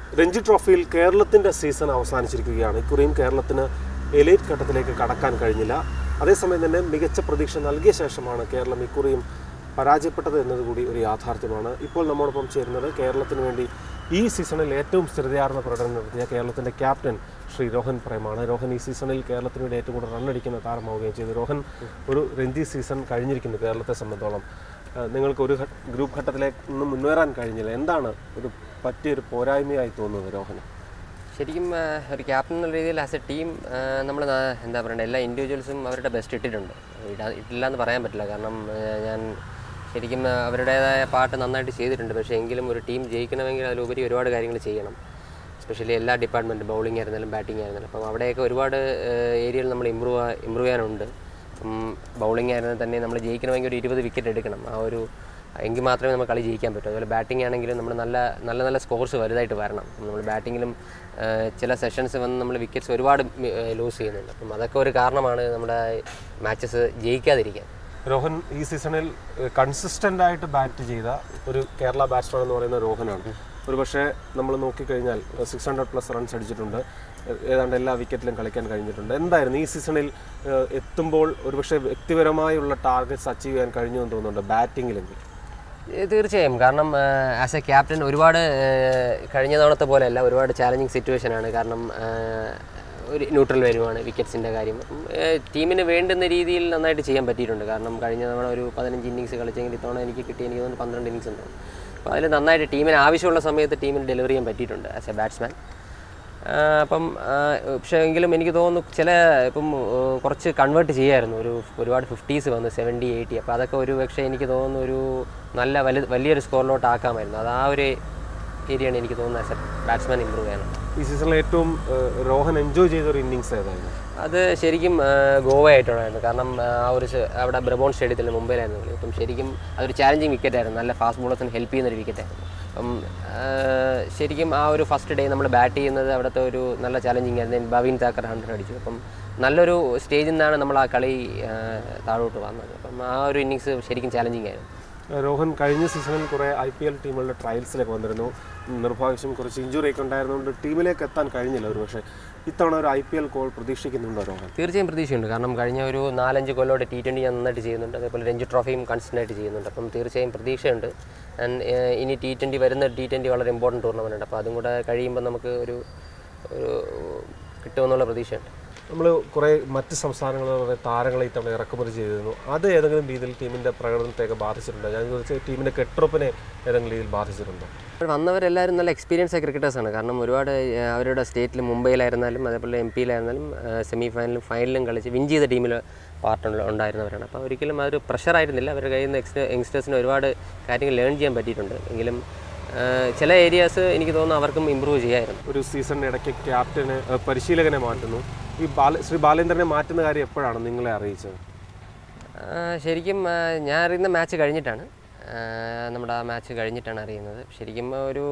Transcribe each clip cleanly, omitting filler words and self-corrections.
രഞ്ജി ട്രോഫിയിൽ കേരളത്തിൻ്റെ സീസൺ അവസാനിച്ചിരിക്കുകയാണ്. ഇക്കുറിയും കേരളത്തിന് എലൈറ്റ് ഘട്ടത്തിലേക്ക് കടക്കാൻ കഴിഞ്ഞില്ല. അതേസമയം തന്നെ മികച്ച പ്രതീക്ഷ നൽകിയ ശേഷമാണ് കേരളം ഇക്കുറിയും പരാജയപ്പെട്ടത് എന്നതുകൂടി ഒരു യാഥാർത്ഥ്യമാണ്. ഇപ്പോൾ നമ്മോടൊപ്പം ചേരുന്നത് കേരളത്തിന് വേണ്ടി ഈ സീസണിൽ ഏറ്റവും സ്ഥിരതയാർന്ന പ്രകടനം നടത്തിയ കേരളത്തിൻ്റെ ക്യാപ്റ്റൻ ശ്രീ രോഹൻ പ്രേമാണ്. രോഹൻ ഈ സീസണിൽ കേരളത്തിന് വേണ്ടി ഏറ്റവും കൂടുതൽ റണ്ണടിക്കുന്ന താരമാവുകയും ചെയ്തു. രോഹൻ, ഒരു രഞ്ജി സീസൺ കഴിഞ്ഞിരിക്കുന്നു കേരളത്തെ സംബന്ധിച്ചോളം. നിങ്ങൾക്ക് ഒരു ഗ്രൂപ്പ് ഘട്ടത്തിലേക്ക് ഒന്നും മുന്നേറാൻ കഴിഞ്ഞില്ല. എന്താണ് ഒരു പറ്റിയൊരു പോരായ്മയായി തോന്നുന്നത് രോഹന്? ശരിക്കും ഒരു ക്യാപ്റ്റൻ എന്നുള്ള രീതിയിൽ ആസ് എ ടീം നമ്മൾ എന്താ പറയുക, എല്ലാ ഇൻഡിവിജ്വൽസും അവരുടെ ബെസ്റ്റ് ഇട്ടിട്ടുണ്ട്. ഇട്ടില്ല എന്ന് പറയാൻ പറ്റില്ല. കാരണം ഞാൻ ശരിക്കും അവരുടേതായ പാട്ട് നന്നായിട്ട് ചെയ്തിട്ടുണ്ട്. പക്ഷേ എങ്കിലും ഒരു ടീം ജയിക്കണമെങ്കിൽ അതിലുപരി ഒരുപാട് കാര്യങ്ങൾ ചെയ്യണം. എസ്പെഷ്യലി എല്ലാ ഡിപ്പാർട്ട്മെൻറ്റും, ബൗളിംഗ് ആയിരുന്നാലും ബാറ്റിംഗ് ആയിരുന്നാലും. അപ്പം അവിടെയൊക്കെ ഒരുപാട് ഏരിയയിൽ നമ്മൾ ഇമ്പ്രൂവ് ചെയ്യാനുണ്ട്. ബൗളിംഗ് ആയിരുന്നാൽ തന്നെ നമ്മൾ ജയിക്കണമെങ്കിൽ ഒരു 20 വിക്കറ്റ് എടുക്കണം. എങ്കിൽ മാത്രമേ നമുക്ക് കളി ജയിക്കാൻ പറ്റൂ. അതുപോലെ ബാറ്റിംഗ് ആണെങ്കിലും നമ്മൾ നല്ല സ്കോർസ് വലുതായിട്ട് വരണം. നമ്മൾ ബാറ്റിങ്ങിലും ചില സെഷൻസ് വന്ന് നമ്മൾ വിക്കറ്റ്സ് ഒരുപാട് ലൂസ് ചെയ്യുന്നുണ്ട്. അപ്പം അതൊക്കെ ഒരു കാരണമാണ് നമ്മുടെ മാച്ചസ് ജയിക്കാതിരിക്കാൻ. രോഹൻ ഈ സീസണിൽ കൺസിസ്റ്റൻ്റ് ആയിട്ട് ബാറ്റ് ചെയ്ത ഒരു കേരള ബാറ്റ്സ്മാൻ എന്ന് പറയുന്ന രോഹനാണ്. ഒരു പക്ഷേ നമ്മൾ നോക്കിക്കഴിഞ്ഞാൽ 600+ റൺസ് അടിച്ചിട്ടുണ്ട്. ഏതാണ്ട് എല്ലാ വിക്കറ്റിലും കളിക്കാൻ കഴിഞ്ഞിട്ടുണ്ട്. എന്തായിരുന്നു ഈ സീസണിൽ എത്തുമ്പോൾ ഒരുപക്ഷെ വ്യക്തിപരമായുള്ള ടാർഗറ്റ്സ് അച്ചീവ് ചെയ്യാൻ കഴിഞ്ഞു എന്ന് തോന്നുന്നുണ്ട് ബാറ്റിങ്ങിലെങ്കിൽ? തീർച്ചയായും. കാരണം ആസ് എ ക്യാപ്റ്റൻ ഒരുപാട് കഴിഞ്ഞ തവണത്തെ പോലെയല്ല, ഒരുപാട് ചാലഞ്ചിങ് സിറ്റുവേഷനാണ്. കാരണം ഒരു ന്യൂട്രൽ വരുവാണ് വിക്കറ്റ്സിൻ്റെ കാര്യം. ടീമിന് വേണ്ടുന്ന രീതിയിൽ നന്നായിട്ട് ചെയ്യാൻ പറ്റിയിട്ടുണ്ട്. കാരണം കഴിഞ്ഞ തവണ ഒരു 15 ഇന്നിങ്സ് കളിച്ചെങ്കിൽ ഇത്തവണ എനിക്ക് തോന്നുന്നു 12 ഇന്നിങ്സ് ഉണ്ടാവും. അപ്പോൾ അതിൽ നന്നായിട്ട് ടീമിന് ആവശ്യമുള്ള സമയത്ത് ടീമിന് ഡെലിവറി ചെയ്യാൻ പറ്റിയിട്ടുണ്ട് ആസ് എ ബാറ്റ്സ്മാൻ. അപ്പം പക്ഷേ എങ്കിലും എനിക്ക് തോന്നുന്നു ഇപ്പം കുറച്ച് കൺവേർട്ട് ചെയ്യായിരുന്നു. ഒരുപാട് 50s വന്നു, 70, 80. അപ്പോൾ അതൊക്കെ ഒരു പക്ഷേ എനിക്ക് തോന്നുന്നു ഒരു വലിയൊരു സ്കോറിലോട്ട് ആക്കാമായിരുന്നു. അത് ആ ഒരു ഏരിയയാണ് എനിക്ക് തോന്നുന്നത് ആസ് എ ബാറ്റ്സ്മാൻ ഇമ്പ്രൂവ് ചെയ്യണം. ഈ സീസണിൽ ഏറ്റവും രോഹൻ എൻജോയ് ചെയ്തൊരു ഇന്നിങ്സ് ഏതായിരുന്നു? അത് ശരിക്കും ഗോവ ആയിട്ടുണ്ടായിരുന്നു. കാരണം അവിടെ ബ്രബോൺ സ്റ്റേഡിയത്തിൽ മുംബൈയിലായിരുന്നു കളി. അപ്പം ശരിക്കും അതൊരു ചാലഞ്ചിങ് വിക്കറ്റായിരുന്നു. നല്ല ഫാസ്റ്റ് ബോളേഴ്സിന് ഹെൽപ്പ് ചെയ്യുന്നൊരു വിക്കറ്റായിരുന്നു. അപ്പം ശരിക്കും ആ ഒരു ഫസ്റ്റ് ഡേ നമ്മൾ ബാറ്റ് ചെയ്യുന്നത് അവിടുത്തെ ഒരു നല്ല ചാലഞ്ചിങ് ആയിരുന്നു. ബവീൻ താക്കർ 100 അടിച്ചു. അപ്പം നല്ലൊരു സ്റ്റേജിൽ നിന്നാണ് നമ്മൾ ആ കളി താഴോട്ട് വന്നത്. അപ്പം ആ ഒരു ഇന്നിങ്സ് ശരിക്കും ചാലഞ്ചിങ് ആയിരുന്നു. രോഹൻ കഴിഞ്ഞ സീസണിൽ കുറേ IPL ടീമുകളുടെ ട്രയൽസിലേക്ക് വന്നിരുന്നു. നിർഭാഗ്യം കുറച്ച് ഇഞ്ചുറി ഒക്കെ ഉണ്ടായിരുന്നുകൊണ്ട് ടീമിലേക്ക് എത്താൻ കഴിഞ്ഞില്ല. ഒരു പക്ഷേ ഇത്തവണ ഒരു IPL കോൾ പ്രതീക്ഷിക്കുന്നുണ്ടോ രോഹൻ? തീർച്ചയായും പ്രതീക്ഷയുണ്ട്. കാരണം കഴിഞ്ഞ ഒരു 4-5 കൊല്ലോടെ T20 ഞാൻ നന്നായിട്ട് ചെയ്യുന്നുണ്ട്. അതേപോലെ രഞ്ജി ട്രോഫിയും കൺസ്റ്റൻ്റ് ആയിട്ട് ചെയ്യുന്നുണ്ട്. അപ്പം തീർച്ചയായും പ്രതീക്ഷയുണ്ട്. ഇനി വരുന്ന T20 വളരെ ഇമ്പോർട്ടൻറ്റ് ടൂർണമെൻ്റ് ഉണ്ട്. അപ്പോൾ അതും കൂടെ കഴിയുമ്പോൾ നമുക്ക് ഒരു കിട്ടുമെന്നുള്ള പ്രതീക്ഷയുണ്ട്. നമ്മൾ കുറേ മറ്റ് സംസ്ഥാനങ്ങളിലെ താരങ്ങളെ ഇത്തവണ ഇറക്കുമതി ചെയ്തിരുന്നു. അത് ഏതെങ്കിലും രീതിയിൽ ടീമിൻ്റെ പ്രകടനത്തെയൊക്കെ ബാധിച്ചിട്ടുണ്ടോ? ഞാൻ ചോദിച്ചാൽ ടീമിൻ്റെ കെട്ടുറപ്പിനെ ഏതെങ്കിലും രീതിയിൽ ബാധിച്ചിട്ടുണ്ടോ? വന്നവരെല്ലാവരും നല്ല എക്സ്പീരിയൻസ് ക്രിക്കറ്റേഴ്സാണ്. കാരണം ഒരുപാട് അവരുടെ സ്റ്റേറ്റിൽ മുംബൈയിലായിരുന്നാലും അതേപോലെ MP-യിലായിരുന്നാലും സെമി ഫൈനലും കളിച്ച് വിൻ ചെയ്ത ടീമിൽ ഉണ്ടായിരുന്നവരാണ്. അപ്പോൾ ഒരിക്കലും അതൊരു പ്രഷറായിരുന്നില്ല. അവരുടെ കയ്യിൽ നിന്ന് യങ്സ്റ്റേഴ്സിന് ഒരുപാട് കാര്യങ്ങൾ ലേൺ ചെയ്യാൻ പറ്റിയിട്ടുണ്ട്. എങ്കിലും ചില ഏരിയാസ് എനിക്ക് തോന്നുന്നു അവർക്കും ഇമ്പ്രൂവ് ചെയ്യാമായിരുന്നു. ഒരു സീസണിന് ഇടയ്ക്ക് ക്യാപ്റ്റന് പരിശീലകനെ മാറ്റുന്നു. ശ്രീ ബാലേന്ദ്രനെ മാറ്റുന്ന കാര്യം എപ്പോഴാണ് നിങ്ങളെ അറിയിച്ചത്? ശരിക്കും ഞാൻ അറിയുന്ന മാച്ച് കഴിഞ്ഞിട്ടാണ്. നമ്മുടെ ആ മാച്ച് കഴിഞ്ഞിട്ടാണ് അറിയുന്നത്. ശരിക്കും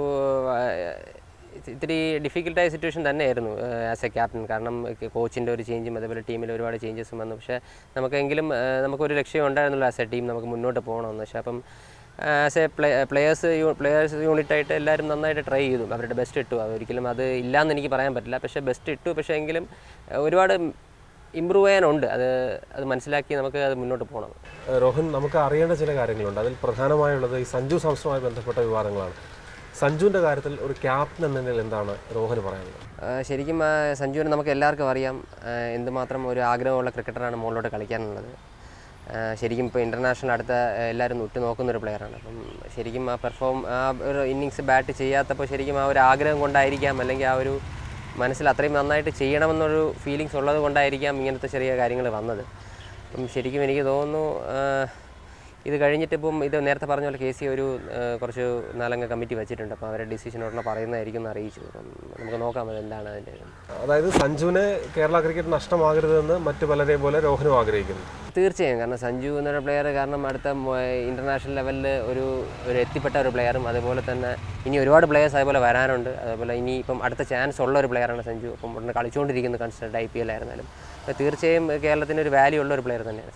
ഇത്തിരി ഡിഫിക്കൽട്ടായ സിറ്റുവേഷൻ തന്നെയായിരുന്നു ആസ് എ ക്യാപ്റ്റൻ. കാരണം കോച്ചിൻ്റെ ഒരു ചേഞ്ചും അതേപോലെ ടീമിൽ ഒരുപാട് ചേഞ്ചസും വന്നു. പക്ഷേ നമുക്കൊരു ലക്ഷ്യം ഉണ്ടായിരുന്നല്ലോ ആസ് എ ടീം, നമുക്ക് മുന്നോട്ട് പോകണമെന്ന്. പക്ഷേ അപ്പം ആസ് എ പ്ലെയേഴ്സ് യൂണിറ്റായിട്ട് എല്ലാവരും നന്നായിട്ട് ട്രൈ ചെയ്തു, അവരുടെ ബെസ്റ്റ് ഇട്ടു. ഒരിക്കലും അത് ഇല്ലയെന്ന് എനിക്ക് പറയാൻ പറ്റില്ല. പക്ഷേ ബെസ്റ്റ് ഇട്ടു. പക്ഷേ എങ്കിലും ഒരുപാട് ഇമ്പ്രൂവ് ചെയ്യാനുണ്ട്. അത് മനസ്സിലാക്കി നമുക്ക് അത് മുന്നോട്ട് പോകണം. രോഹൻ, നമുക്ക് അറിയേണ്ട ചില കാര്യങ്ങളുണ്ട്. അതിൽ പ്രധാനമായുള്ളത് ഈ സഞ്ജു സാംസണുമായി ബന്ധപ്പെട്ട വിവാദങ്ങളാണ്. സഞ്ജുവിൻ്റെ കാര്യത്തിൽ ഒരു ക്യാപ്റ്റൻ എന്ന നിലയിൽ എന്താണ് രോഹന് പറയാനുള്ളത്? ശരിക്കും സഞ്ജുവിനെ നമുക്ക് എല്ലാവർക്കും അറിയാം എന്തുമാത്രം ഒരു ആഗ്രഹമുള്ള ക്രിക്കറ്ററാണ് മുകളിലോട്ട് കളിക്കാനുള്ളത്. ശരിക്കും ഇപ്പോൾ ഇൻ്റർനാഷണൽ അടുത്ത എല്ലാവരും ഉറ്റുനോക്കുന്നൊരു പ്ലെയറാണ്. അപ്പം ശരിക്കും ആ ഒരു ഇന്നിങ്സ് ബാറ്റ് ചെയ്യാത്തപ്പോൾ ശരിക്കും ആ ഒരു ആഗ്രഹം കൊണ്ടായിരിക്കാം, അല്ലെങ്കിൽ ആ ഒരു മനസ്സിൽ അത്രയും നന്നായിട്ട് ചെയ്യണമെന്നൊരു ഫീലിങ്സ് ഉള്ളത് കൊണ്ടായിരിക്കാം ഇങ്ങനത്തെ ചെറിയ കാര്യങ്ങൾ വന്നത്. അപ്പം ശരിക്കും എനിക്ക് തോന്നുന്നു ഇത് കഴിഞ്ഞിട്ട് ഇപ്പം ഇത് നേരത്തെ പറഞ്ഞ പോലെ KC കുറച്ച് 4-അംഗ കമ്മിറ്റി വെച്ചിട്ടുണ്ട്. അപ്പോൾ അവരുടെ ഡിസിഷൻ ഉടനെ പറയുന്നതായിരിക്കും എന്ന് അറിയിച്ചു. അപ്പം നമുക്ക് നോക്കാം എന്താണ് അതിൻ്റെ. അതായത് സഞ്ജുവിനെ കേരള ക്രിക്കറ്റ് നഷ്ടമാകരുതെന്ന് മറ്റു പലരെയും പോലെ രോഹനും ആഗ്രഹിക്കുന്നു. തീർച്ചയായും. കാരണം സഞ്ജു എന്നൊരു പ്ലെയർ കാരണം അടുത്ത ഇൻ്റർനാഷണൽ ലെവലിൽ ഒരു എത്തിപ്പെട്ട ഒരു പ്ലെയറും, അതുപോലെ തന്നെ ഇനി ഒരുപാട് പ്ലെയേഴ്സ് അതേപോലെ വരാനുണ്ട്. അതേപോലെ ഇനി ഇപ്പം അടുത്ത ചാൻസ് ഉള്ള ഒരു പ്ലെയറാണ് സഞ്ജു. അപ്പം ഉടനെ കളിച്ചുകൊണ്ടിരിക്കുന്ന കൺസിഡർഡ് IPL ആയിരുന്നാലും തീർച്ചയായും കേരളത്തിന് ഒരു വാല്യൂ ഉള്ള ഒരു പ്ലെയർ തന്നെയാണ് സഞ്ജു.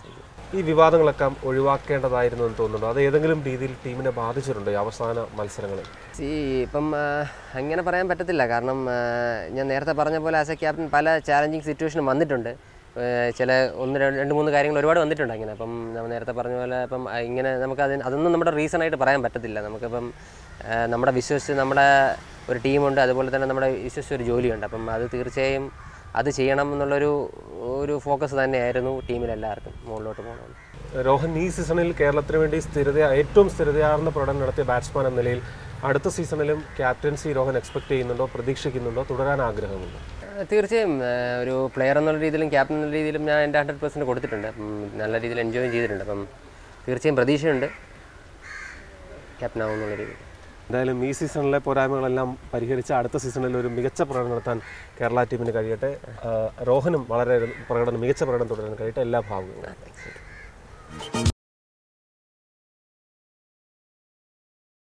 ഈ വിവാദങ്ങളൊക്കെ ഒഴിവാക്കേണ്ടതായിരുന്നു എന്ന് തോന്നുന്നുണ്ടോ? അത് ഏതെങ്കിലും രീതിയിൽ ടീമിനെ ബാധിച്ചിട്ടുണ്ടോ ഈ അവസാന മത്സരങ്ങളിൽ? ഇപ്പം അങ്ങനെ പറയാൻ പറ്റത്തില്ല. കാരണം ഞാൻ നേരത്തെ പറഞ്ഞ പോലെ ആസ് എ ക്യാപ്റ്റൻ പല ചാലഞ്ചിങ് സിറ്റുവേഷനും വന്നിട്ടുണ്ട്. ചില 1-2-3 കാര്യങ്ങൾ ഒരുപാട് വന്നിട്ടുണ്ട് അങ്ങനെ. അപ്പം നമ്മൾ നേരത്തെ പറഞ്ഞ പോലെ ഇപ്പം ഇങ്ങനെ നമുക്ക് അതൊന്നും നമ്മുടെ റീസണായിട്ട് പറയാൻ പറ്റത്തില്ല. നമുക്കിപ്പം നമ്മുടെ വിശ്വസിച്ച് നമ്മുടെ ഒരു ടീമുണ്ട്, അതുപോലെ തന്നെ നമ്മുടെ വിശ്വസിച്ച് ഒരു ജോലിയുണ്ട്. അപ്പം അത് തീർച്ചയായും അത് ചെയ്യണം എന്നുള്ളൊരു ഫോക്കസ് തന്നെയായിരുന്നു ടീമിലെല്ലാവർക്കും മുകളിലോട്ട് പോകണം. രോഹൻ, ഈ സീസണിൽ കേരളത്തിന് വേണ്ടി ഏറ്റവും സ്ഥിരതയാർന്ന പ്രകടനം നടത്തിയ ബാറ്റ്സ്മാൻ എന്ന നിലയിൽ അടുത്ത സീസണിലും ക്യാപ്റ്റൻസി രോഹൻ എക്സ്പെക്ട് ചെയ്യുന്നുണ്ടോ, പ്രതീക്ഷിക്കുന്നുണ്ടോ, തുടരാൻ ആഗ്രഹമുണ്ടോ? തീർച്ചയായും ഒരു പ്ലെയർ എന്നുള്ള രീതിയിലും ക്യാപ്റ്റൻ എന്നുള്ള രീതിയിലും ഞാൻ എൻ്റെ 100% കൊടുത്തിട്ടുണ്ട്. അപ്പം നല്ല രീതിയിൽ എൻജോയ് ചെയ്തിട്ടുണ്ട്. അപ്പം തീർച്ചയായും പ്രതീക്ഷയുണ്ട് ക്യാപ്റ്റൻ ആവുമെന്നുള്ള രീതിയിൽ. എന്തായാലും ഈ സീസണിലെ പോരായ്മകളെല്ലാം പരിഹരിച്ച് അടുത്ത സീസണിൽ ഒരു മികച്ച പ്രകടനം നടത്താൻ കേരള ടീമിന് കഴിയട്ടെ. രോഹനും വളരെ മികച്ച പ്രകടനം തുടരാൻ കഴിയട്ടെ. എല്ലാ ഭാഗങ്ങളും.